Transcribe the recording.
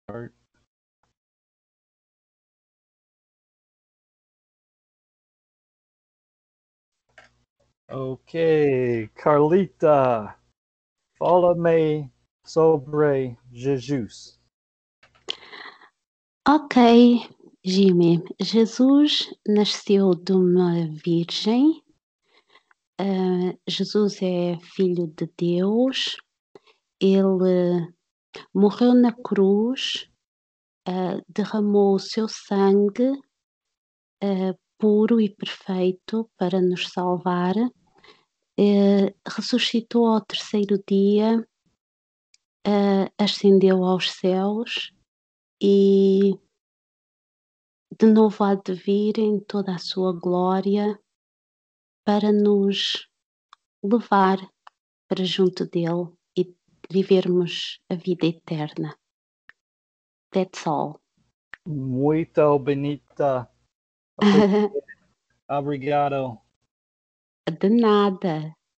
Ok, Carlita, fala-me sobre Jesus. Ok, Jimmy. Jesus nasceu de uma virgem. Jesus é filho de Deus. Ele morreu na cruz, derramou o seu sangue puro e perfeito para nos salvar. Ressuscitou ao terceiro dia, ascendeu aos céus e de novo há de vir em toda a sua glória para nos levar para junto dele e vivermos a vida eterna. That's all. Muito bonita. Obrigado. De nada.